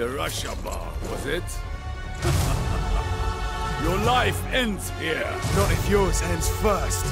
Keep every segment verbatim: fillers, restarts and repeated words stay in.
the Rashomon, was it? Your life ends here. Not if yours ends first.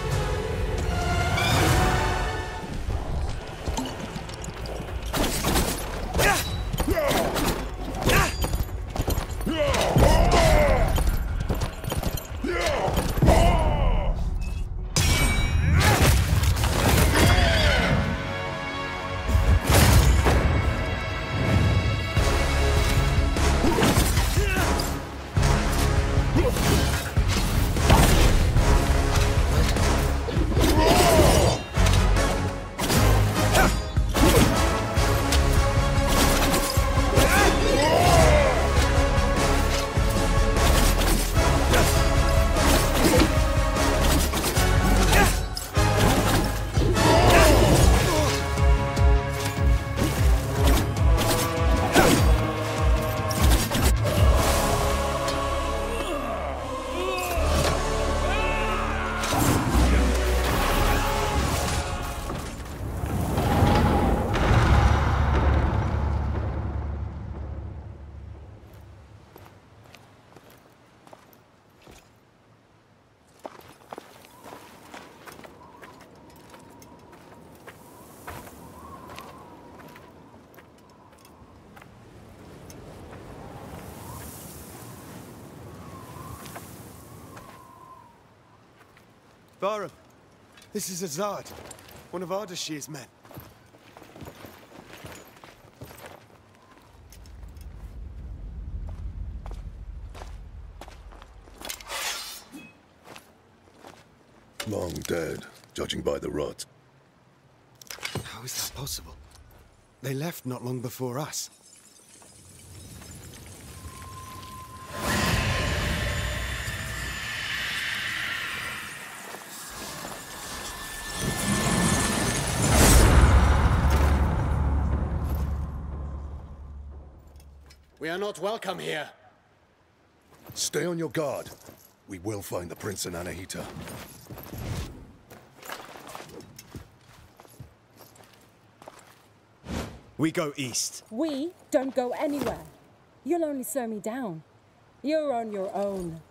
Barum, this is Azad, one of Ardashir's men. Long dead, judging by the rot. How is that possible? They left not long before us. We are not welcome here. Stay on your guard. We will find the Prince and Anahita. We go east. We don't go anywhere. You'll only slow me down. You're on your own.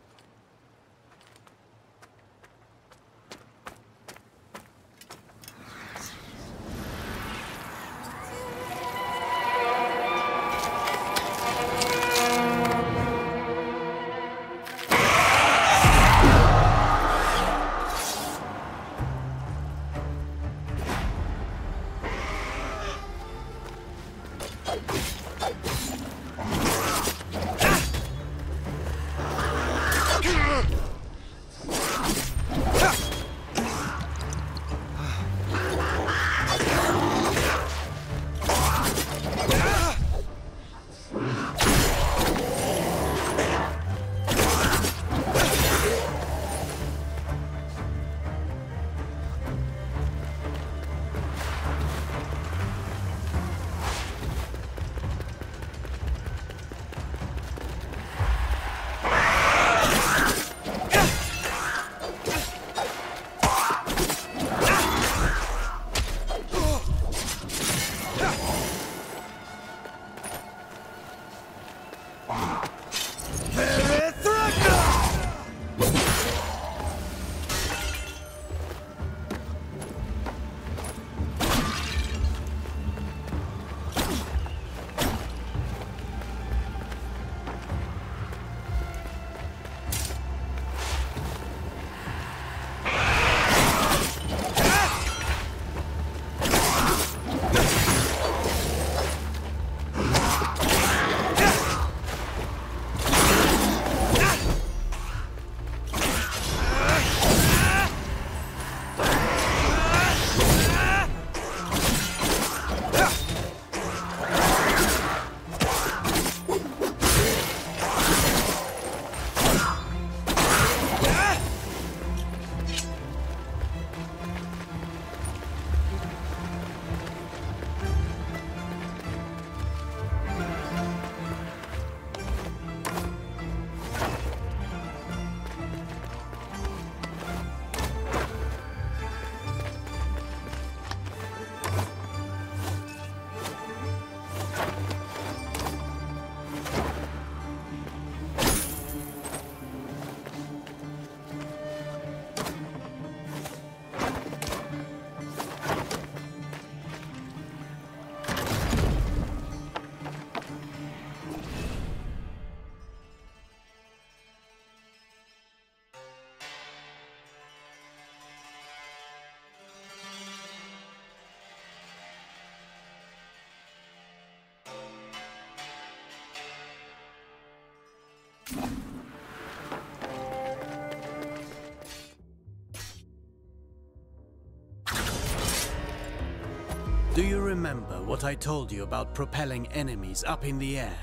Do you remember what I told you about propelling enemies up in the air?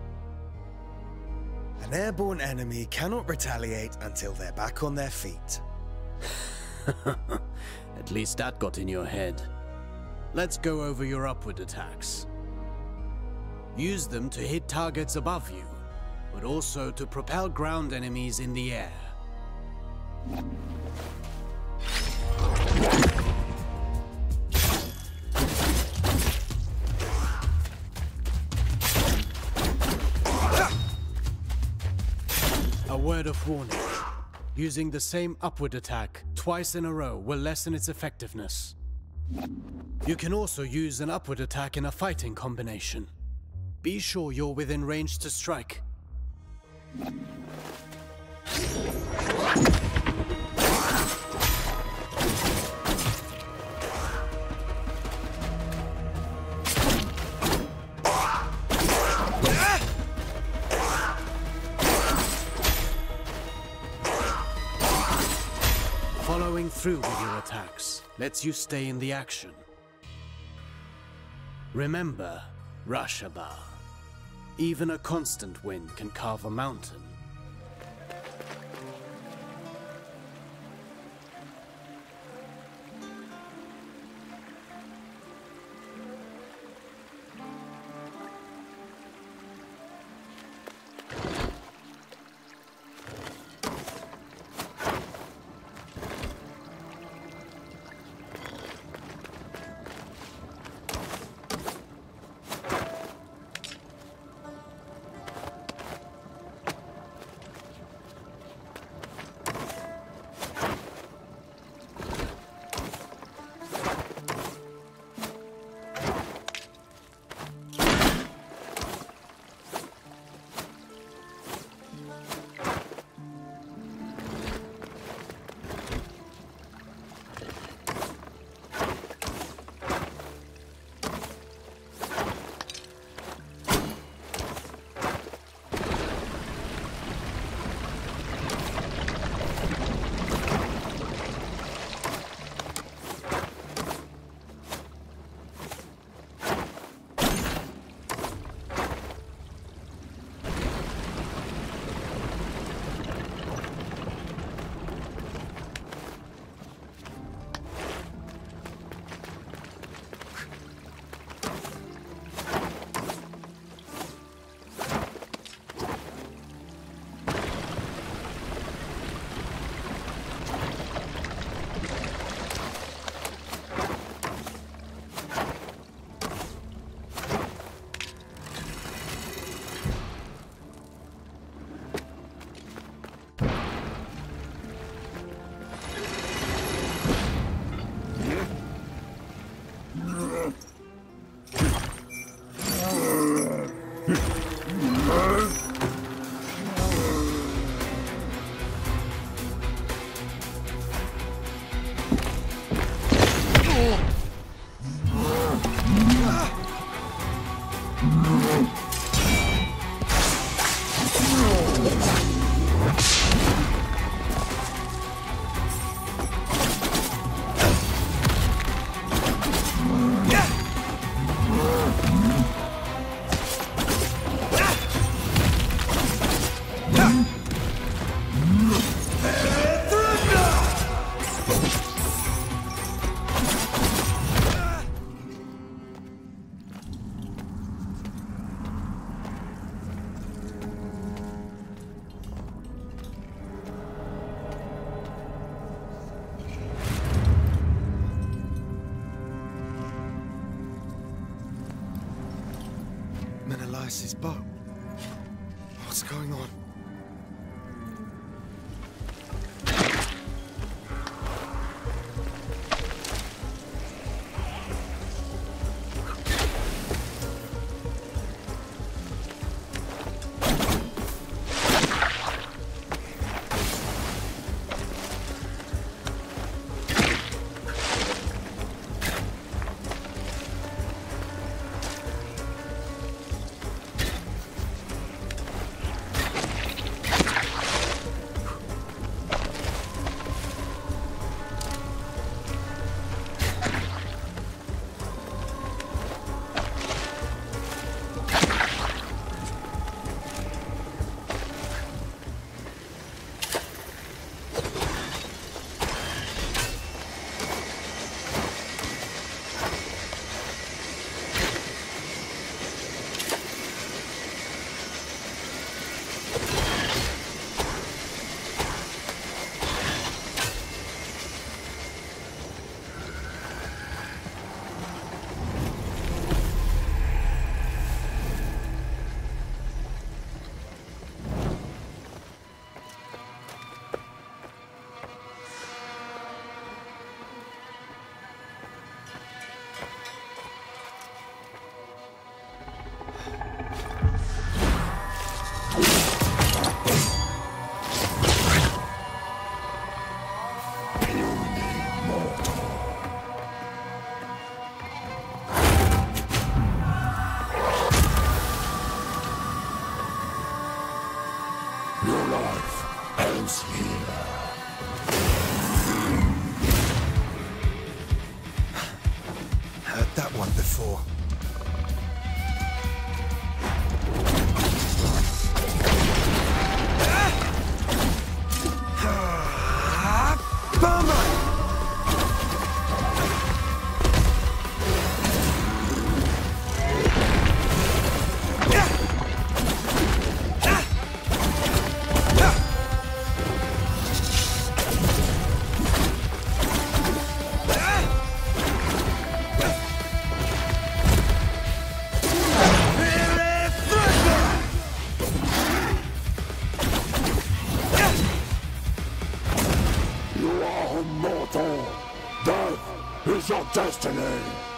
An airborne enemy cannot retaliate until they're back on their feet. At least that got in your head. Let's go over your upward attacks. Use them to hit targets above you, but also to propel ground enemies in the air. A word of warning. Using the same upward attack twice in a row will lessen its effectiveness. You can also use an upward attack in a fighting combination. Be sure you're within range to strike. Following through with your attacks lets you stay in the action. Remember, Rashaba. Even a constant wind can carve a mountain. Menelaus' bow. What's going on? ends here. Heard that one before. You are immortal. Death is your destiny.